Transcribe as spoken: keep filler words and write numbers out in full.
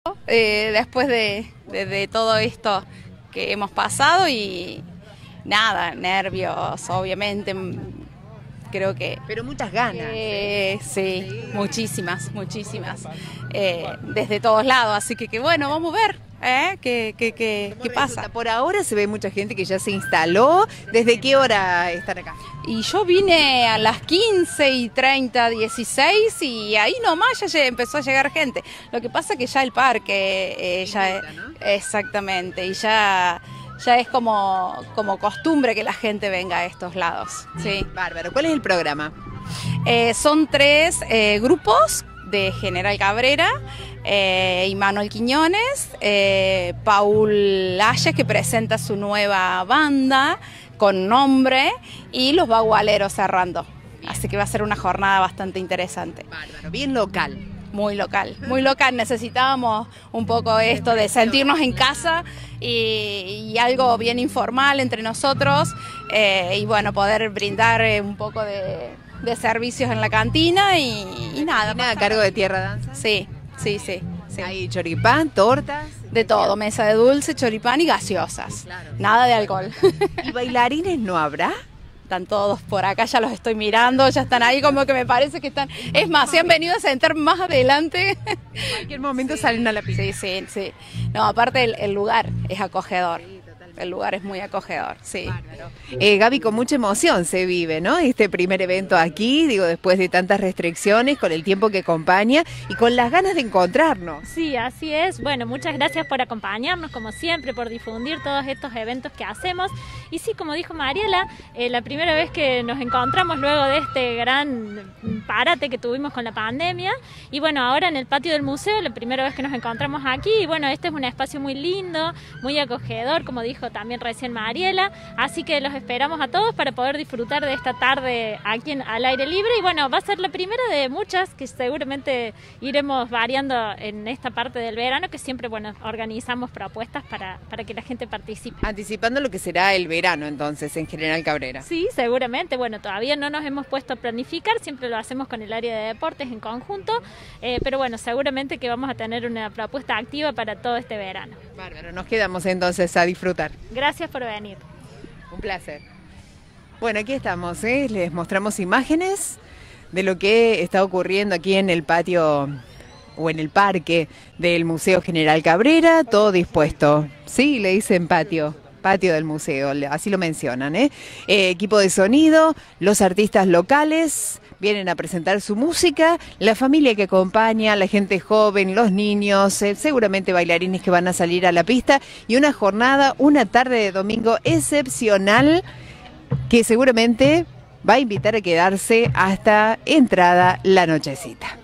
eh, después de, de, de todo esto que hemos pasado y nada, nervios, obviamente, creo que... Pero muchas ganas. Eh, sí, sí, muchísimas, muchísimas, eh, desde todos lados, así que, que bueno, vamos a ver. ¿Eh? ¿Qué, qué, qué, qué pasa? Por ahora se ve mucha gente que ya se instaló. ¿Desde qué hora están acá? Y yo vine a las quince y treinta, dieciséis y ahí nomás ya empezó a llegar gente. Lo que pasa que ya el parque, eh, ya invita, ¿no? Exactamente, y ya, ya es como, como costumbre que la gente venga a estos lados. Sí. Bárbaro. ¿Cuál es el programa? Eh, son tres eh, grupos de General Cabrera, eh, y Manuel Quiñones, eh, Paul Ayes, que presenta su nueva banda con nombre, y los Bagualeros cerrando. Así que va a ser una jornada bastante interesante. Bárbaro, bien local. Muy local, muy local. Necesitábamos un poco esto de sentirnos en casa y, y algo bien informal entre nosotros, eh, y bueno, poder brindar eh, un poco de, de servicios en la cantina y, y nada. ¿A cargo de Tierra Danza? Sí, sí, sí. sí. Hay choripán, tortas. De todo, mesa de dulce, choripán y gaseosas. Claro. Nada de alcohol. ¿Y bailarines no habrá? Están todos por acá, ya los estoy mirando, ya están ahí, como que me parece que están... Es más, se han venido a sentar más adelante. En cualquier momento sí. Salen a la pista. Sí, sí, sí. No, aparte el, el lugar es acogedor. El lugar es muy acogedor, sí. Eh, Gaby, con mucha emoción se vive, ¿no? Este primer evento aquí, digo, después de tantas restricciones, con el tiempo que acompaña y con las ganas de encontrarnos. Sí, así es. Bueno, muchas gracias por acompañarnos, como siempre, por difundir todos estos eventos que hacemos. Y sí, como dijo Mariela, eh, la primera vez que nos encontramos luego de este gran parate que tuvimos con la pandemia. Y bueno, ahora en el patio del museo, la primera vez que nos encontramos aquí. Y bueno, este es un espacio muy lindo, muy acogedor, como dijo también recién Mariela, así que los esperamos a todos para poder disfrutar de esta tarde aquí en, al aire libre, y bueno, va a ser la primera de muchas que seguramente iremos variando en esta parte del verano, que siempre, bueno, organizamos propuestas para, para que la gente participe. Anticipando lo que será el verano entonces en General Cabrera. Sí, seguramente, bueno, todavía no nos hemos puesto a planificar, siempre lo hacemos con el área de deportes en conjunto, eh, pero bueno, seguramente que vamos a tener una propuesta activa para todo este verano. Bárbaro, nos quedamos entonces a disfrutar. Gracias por venir. Un placer. Bueno, aquí estamos, ¿eh? Les mostramos imágenes de lo que está ocurriendo aquí en el patio o en el parque del Museo General Cabrera, todo dispuesto. Sí, le dicen patio, patio del museo, así lo mencionan, ¿eh? Eh, equipo de sonido, los artistas locales vienen a presentar su música, la familia que acompaña, la gente joven, los niños, eh, seguramente bailarines que van a salir a la pista, y una jornada, una tarde de domingo excepcional que seguramente va a invitar a quedarse hasta entrada la nochecita.